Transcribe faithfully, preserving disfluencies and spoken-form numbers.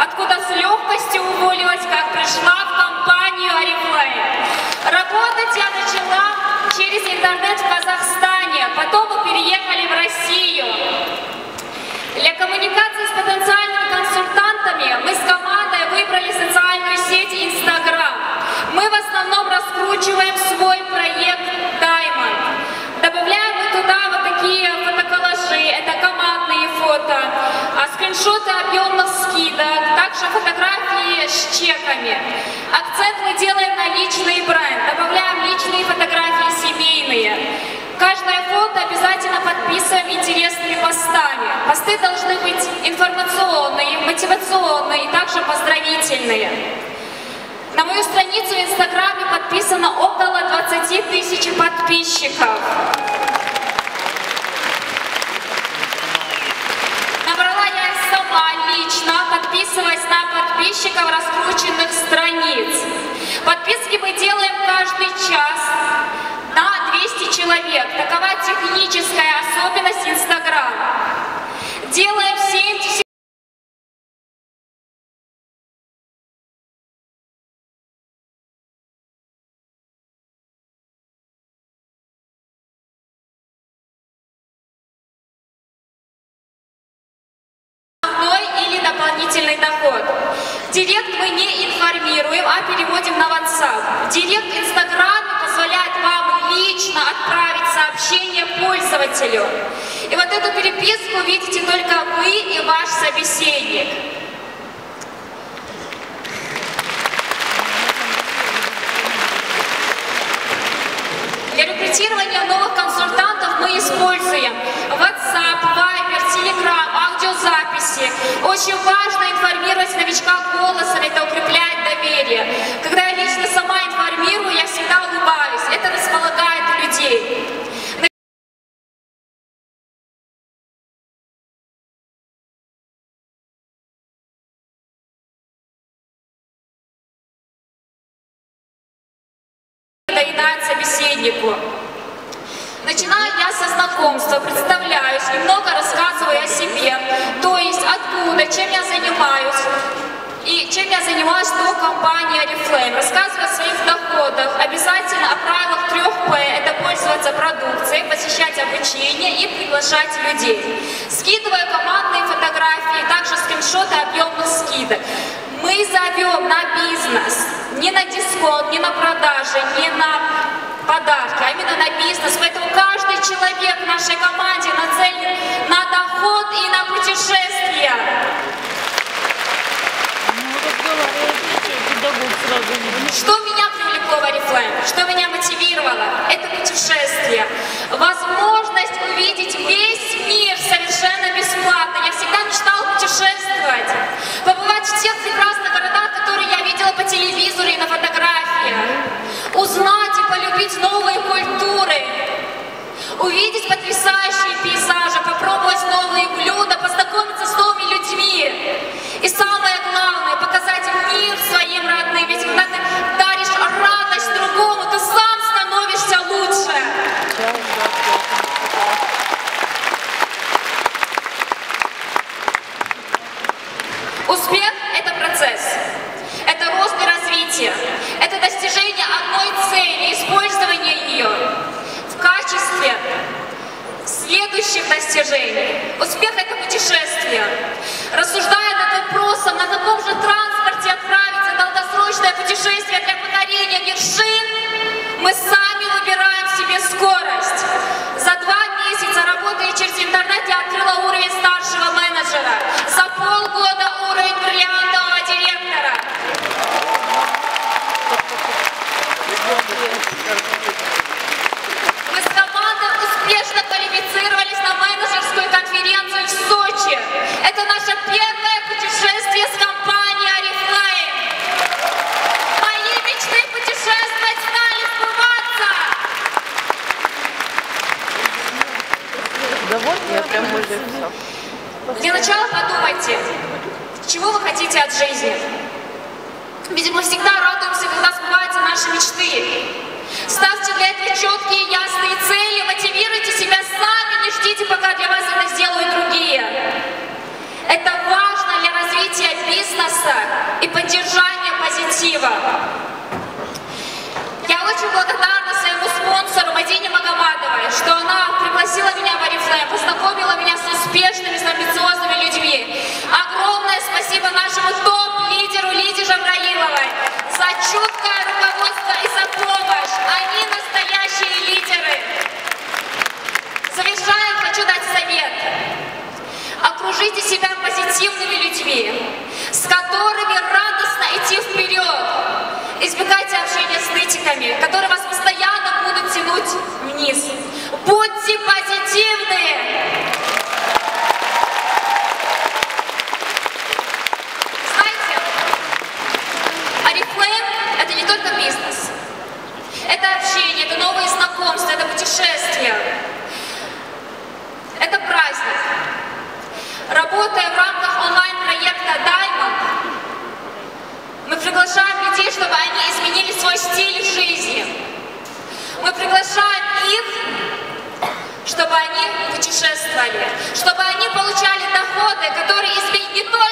откуда с легкостью уволилась, как пришла в компанию Oriflame. Работать я начала через интернет в Казахстане, потом мы переехали в Россию. Для коммуникации с потенциальными консультантами мы с командой выбрали социальную сеть Instagram. Мы в основном раскручиваем свой проект Diamond. Добавляем мы туда вот такие фотоколлажи, это командные фото, а скриншоты объемных скидок, также фотографии с чеками. Акцент мы делаем на личный бренд, добавляем личные фотографии семейные. Каждое фото обязательно подписываем интересными постами. Посты должны быть информационные, мотивационные и также поздравительные. На мою страницу в Инстаграме подписано около двадцати тысяч подписчиков. Набрала я их сама лично, подписываясь на подписчиков раскрученных страниц. Подписки мы делаем каждый час на двести человек. Такова техническая особенность Инстаграма. Делаем семьдесят или дополнительный доход. Директ мы не информируем, а переводим на WhatsApp. Директ в Инстаграме позволяет вам лично отправить сообщение пользователю. И вот эту переписку видите только вы и ваш собеседник. Для рекрутирования новых консультантов мы используем WhatsApp, Viber, Telegram, аудиозаписи. Очень важно информировать новичка голосом, это укрепляет доверие. Когда я лично сама информирую, я всегда улыбаюсь, это располагает людей. Доедает собеседнику. Начинаю я со знакомства, представляюсь, немного рассказываю о себе, то есть откуда, чем я занимаюсь и чем я занимаюсь до компании Oriflame. Рассказываю о своих доходах, обязательно о правилах трех П, это пользоваться продукцией, посещать обучение и приглашать людей. Скидываю командные фотографии, также скриншоты объемных скидок. Мы зовем на бизнес, не на дисконт, не на продажи, не на подарки, а именно на бизнес. Поэтому каждый человек в нашей команде нацелен на доход и на путешествия. Что меня привлекло в Oriflame? Что меня мотивировало? Это путешествие. Возможность увидеть весь мир совершенно бесплатно. Я всегда мечтала путешествовать. Побывать в тех прекрасных городах, которые я видела по телевизору и на фотографиях. Узнать и полюбить новые культуры. Увидеть потрясающие пейзажи, попробовать новые блюда, познакомиться с новыми людьми. И самое главное, показать мир своим родным. Ведь когда ты даришь радость другому, ты сам становишься лучше. Успех – это процесс. Это рост и развитие. Это достижение одной цели, использование ее в качестве следующих достижений. Успех – это путешествие. Рассуждая над вопросом, на каком же транспорте отправиться в долгосрочное путешествие для покорения вершин, мы сами выбираем себе скорость. За два месяца, работая через интернет, я открыла уровень старшего менеджера. За полгода уровень бриллиантового директора. Мы с командой успешно квалифицировались на менеджерскую конференцию в Сочи. Это наше первое путешествие с компанией Oriflame. Мои мечты путешествовать стали сбываться. Да вот, я прям уже все. Для начала подумайте, чего вы хотите от жизни. Ведь мы всегда радуемся, когда сбываются наши мечты. Ставьте для этого четкие и ясные цели, мотивируйте себя сами, не ждите, пока для вас это сделают другие. Это важно для развития развития бизнеса и поддержания позитива. Я очень благодарна своему спонсору Мадине Магомадовой, что она пригласила меня в Oriflame, познакомила меня с успешными, с амбициозными людьми. Огромное спасибо нашему топ-лидеру Лиде Жабраиловой за чуткое руководство и за помощь. Они настоящие лидеры. Завершая, хочу дать совет. Окружите себя позитивными людьми, с которыми радостно идти вперед. Избегайте общения с нытиками, которые вас постоянно будут тянуть вниз. Будьте позитивны! Знаете, Oriflame — это не только бизнес. Это общение, это новые знакомства, это путешествия. Это праздник. Работая в рамках онлайн-проекта Diamond, мы приглашаем людей, чтобы они изменили свой стиль жизни. Мы приглашаем их, чтобы они путешествовали, чтобы они получали доходы, которые изменят не только